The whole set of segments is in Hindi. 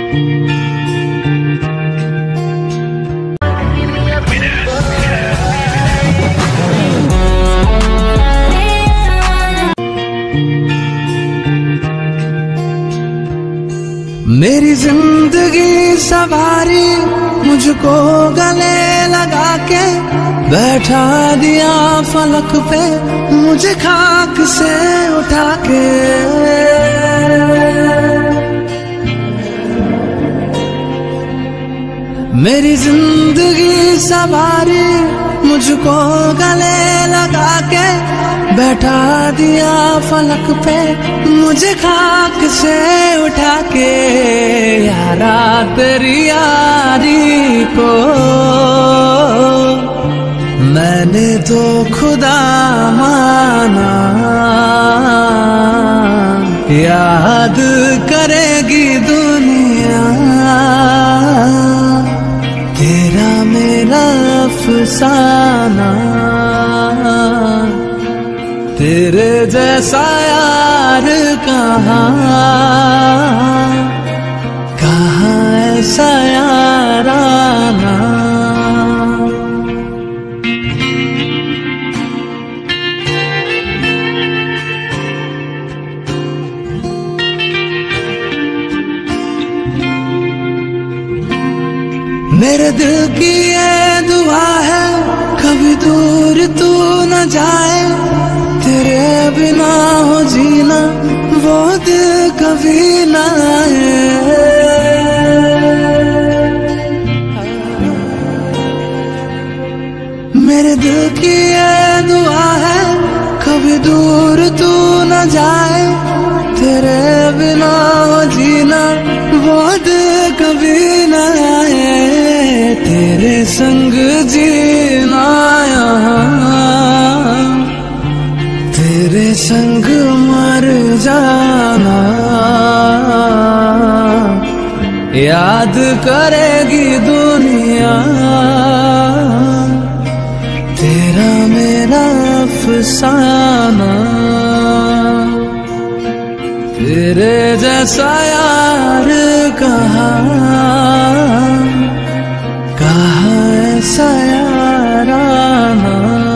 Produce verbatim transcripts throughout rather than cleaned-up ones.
मेरी जिंदगी सवारी मुझको गले लगा के बैठा दिया फलक पे मुझे खाक से उठा के। मेरी जिंदगी सवारी मुझको गले लगा के बैठा दिया फलक पे मुझे खाक से उठा के। यारा तेरी यारी को मैंने तो खुदा माना, याद करेगी दुनिया तेरा मेरा अफसाना। तेरे जैसा यार कहाँ कहाँ ऐसा याराना। मेरे दिल की ये दुआ है कभी दूर तू न जाए, तेरे बिना हो जीना वो दिल कभी ना आए। मेरे दिल की ये दुआ है कभी दूर तू न जाए, तेरे बिना हो जीना वो दिल कभी ना आए। तेरे संग जीना यहाँ तेरे संग मर जाना, याद करेगी दुनिया तेरा मेरा अफसाना। तेरे जैसा यार कहाँ कहाँ ऐसा याराना।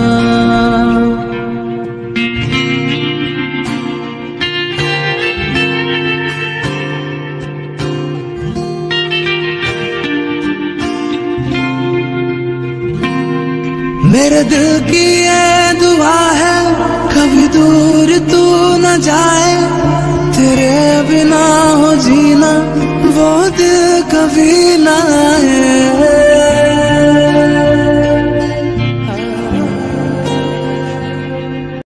मेरे दिल की ये दुआ है कभी दूर तू न जाए, तेरे बिना हो जीना वो दिल कभी ना आए।